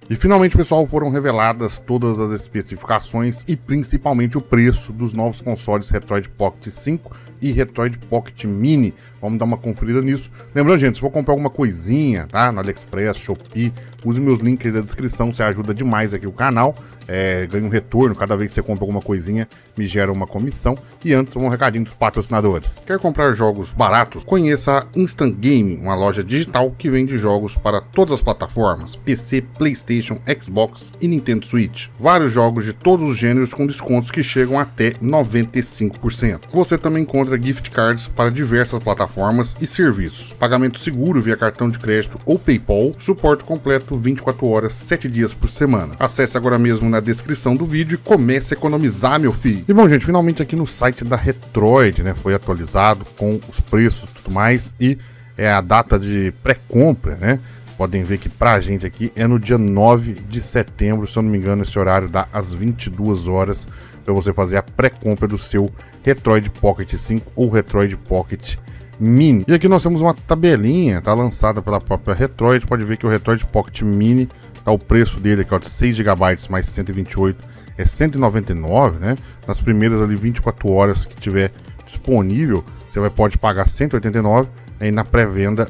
E finalmente, pessoal, foram reveladas todas as especificações e principalmente o preço dos novos consoles Retroid Pocket 5 e Retroid Pocket Mini. Vamos dar uma conferida nisso. Lembrando, gente, se for comprar alguma coisinha, tá? No AliExpress, Shopee, use meus links da descrição, você ajuda demais aqui o canal. Ganha um retorno, cada vez que você compra alguma coisinha, me gera uma comissão. E antes, um recadinho dos patrocinadores. Quer comprar jogos baratos? Conheça a Instant Gaming, uma loja digital que vende jogos para todas as plataformas, PC, PlayStation, Xbox e Nintendo Switch. Vários jogos de todos os gêneros com descontos que chegam até 95%. Você também encontra gift cards para diversas plataformas e serviços. Pagamento seguro via cartão de crédito ou PayPal. Suporte completo 24 horas, 7 dias por semana. Acesse agora mesmo na descrição do vídeo e comece a economizar, meu filho. E bom, gente, finalmente aqui no site da Retroid, né, foi atualizado com os preços e tudo mais e a data de pré-compra, né? Podem ver que pra gente aqui é no dia 9 de setembro, se eu não me engano, esse horário dá às 22 horas para você fazer a pré-compra do seu Retroid Pocket 5 ou Retroid Pocket Mini. E aqui nós temos uma tabelinha, tá lançada pela própria Retroid. Pode ver que o Retroid Pocket Mini, tá o preço dele aqui, ó, de 6 GB mais 128 é 199, né? Nas primeiras ali 24 horas que tiver disponível, você pode pagar 189. E na pré-venda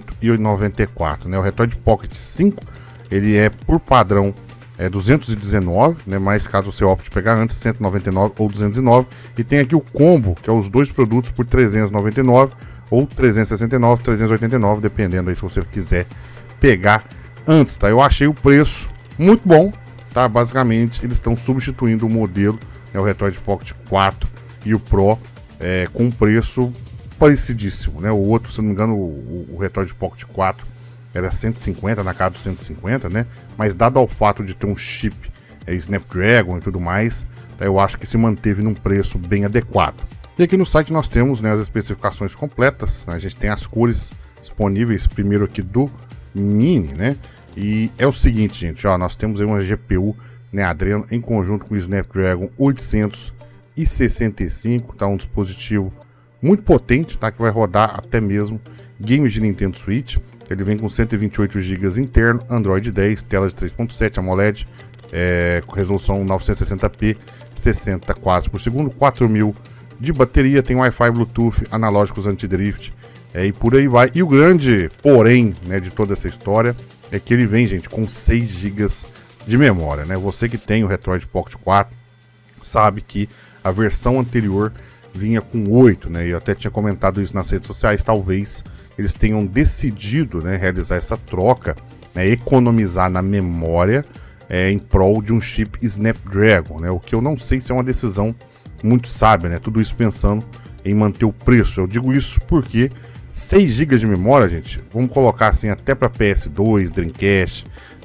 194, né? O Retroid Pocket 5, ele é por padrão 219, né? Mas caso você opte pegar antes, 199 ou 209. E tem aqui o combo, que é os dois produtos por 399 ou 369, 389, dependendo aí se você quiser pegar antes, tá? Eu achei o preço muito bom, tá? Basicamente, eles estão substituindo o modelo, né? O Retroid Pocket 4 e o Pro com um preço parecidíssimo, né? O outro, se não me engano, o Retroid Pocket 4 era 150, na casa dos 150, né? Mas dado ao fato de ter um chip Snapdragon e tudo mais, eu acho que se manteve num preço bem adequado. E aqui no site nós temos, né, as especificações completas, né? A gente tem as cores disponíveis, primeiro aqui do Mini, né? E é o seguinte, gente, ó, nós temos aí uma GPU, né, Adreno em conjunto com o Snapdragon 865, tá? Um dispositivo muito potente, tá? Que vai rodar até mesmo games de Nintendo Switch. Ele vem com 128 GB interno, Android 10, tela de 3.7 AMOLED, com resolução 960p, 60 quadros por segundo, 4000 de bateria, tem Wi-Fi, Bluetooth, analógicos anti-drift, e por aí vai. E o grande porém, né, de toda essa história é que ele vem, gente, com 6 GB de memória, né? Você que tem o Retroid Pocket 4 sabe que a versão anterior vinha com 8, né? Eu até tinha comentado isso nas redes sociais. Talvez eles tenham decidido, né, realizar essa troca, né, economizar na memória em prol de um chip Snapdragon, né? O que eu não sei se é uma decisão muito sábia, né? Tudo isso pensando em manter o preço. Eu digo isso porque 6 GB de memória, gente, vamos colocar assim até para PS2, Dreamcast,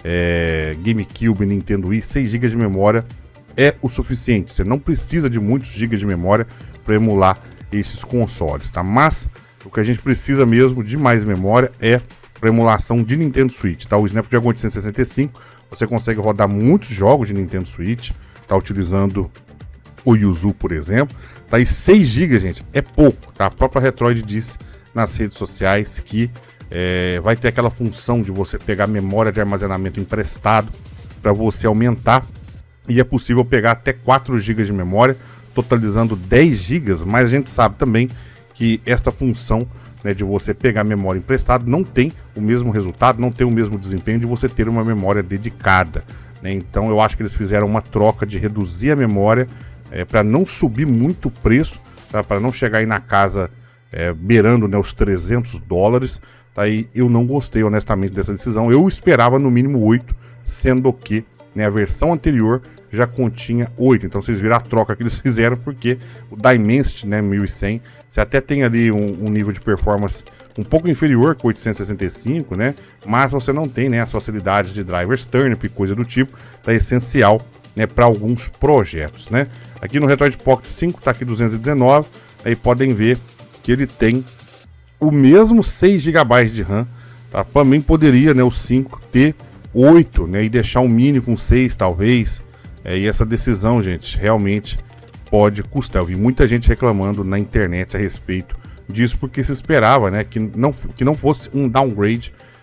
GameCube, Nintendo Wii, 6 GB de memória é o suficiente. Você não precisa de muitos gigas de memória para emular esses consoles, tá? Mas o que a gente precisa mesmo de mais memória é para emulação de Nintendo Switch, tá? O Snapdragon 865, você consegue rodar muitos jogos de Nintendo Switch, tá? Utilizando o Yuzu, por exemplo, tá? E 6 GB, gente, é pouco, tá? A própria Retroid disse nas redes sociais que vai ter aquela função de você pegar memória de armazenamento emprestado para você aumentar, e é possível pegar até 4 GB de memória, totalizando 10 GB, mas a gente sabe também que esta função, né, de você pegar memória emprestada não tem o mesmo resultado, não tem o mesmo desempenho de você ter uma memória dedicada, né? Então eu acho que eles fizeram uma troca de reduzir a memória para não subir muito o preço, tá? Para não chegar aí na casa beirando, né, os $300, tá? E eu não gostei honestamente dessa decisão. Eu esperava no mínimo 8, sendo que, né, a versão anterior já continha 8, então vocês viram a troca que eles fizeram, porque o Dimensity, né, 1100, você até tem ali um nível de performance um pouco inferior que o 865, né, mas você não tem, né, as facilidades de drivers turnip, coisa do tipo, tá essencial, né, para alguns projetos, né. Aqui no Retroid Pocket 5 tá aqui 219, aí podem ver que ele tem o mesmo 6 GB de RAM, tá? Também poderia, né, o 5 ter 8, né, e deixar o Mini com 6 talvez. E essa decisão, gente, realmente pode custar. Eu vi muita gente reclamando na internet a respeito disso, porque se esperava, né, que não fosse um downgrade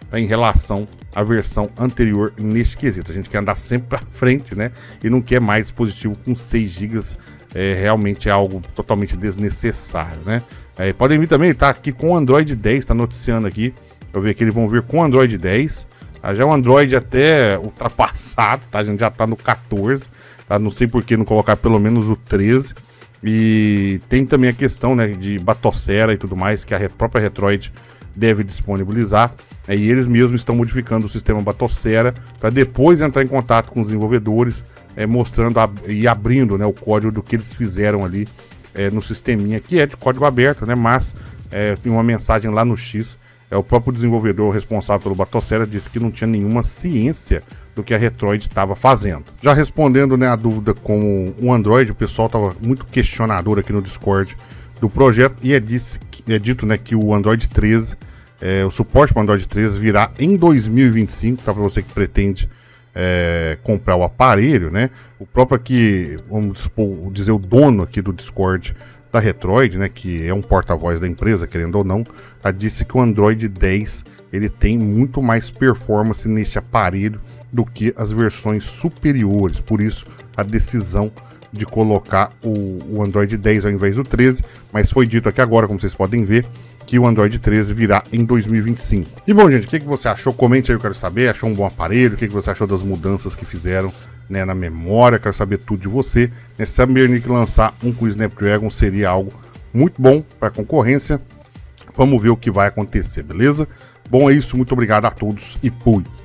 tá, em relação à versão anterior neste quesito. A gente quer andar sempre para frente, né? E não quer mais dispositivo com 6 GB. Realmente é algo totalmente desnecessário, né? Podem vir também, tá aqui com o Android 10, tá noticiando aqui. Eu vi que eles vão vir com o Android 10. Tá? Já é um Android até ultrapassado, tá? A gente já tá no 14, tá? Não sei por que não colocar pelo menos o 13. E tem também a questão, né, de Batocera e tudo mais, que a própria Retroid deve disponibilizar. E eles mesmos estão modificando o sistema Batocera para depois entrar em contato com os desenvolvedores, mostrando e abrindo, né, o código do que eles fizeram ali no sisteminha, que é de código aberto, né, mas tem uma mensagem lá no X. O próprio desenvolvedor responsável pelo Batocera disse que não tinha nenhuma ciência do que a Retroid estava fazendo. Já respondendo, né, a dúvida com o Android, o pessoal estava muito questionador aqui no Discord do projeto e é dito, né, que o Android 13, o suporte para o Android 13 virá em 2025, tá, para você que pretende comprar o aparelho, né? O próprio aqui, vamos dizer, o dono aqui do Discord da Retroid, né, que é um porta-voz da empresa, querendo ou não, disse que o Android 10 ele tem muito mais performance neste aparelho do que as versões superiores. Por isso a decisão de colocar o Android 10 ao invés do 13, mas foi dito aqui agora, como vocês podem ver, que o Android 13 virá em 2025. E bom, gente, o que você achou? Comente aí, eu quero saber. Achou um bom aparelho? O que você achou das mudanças que fizeram, né, na memória? Quero saber tudo de você. Se a Bernic lançar um com o Snapdragon seria algo muito bom para a concorrência. Vamos ver o que vai acontecer, beleza? Bom, é isso. Muito obrigado a todos e fui!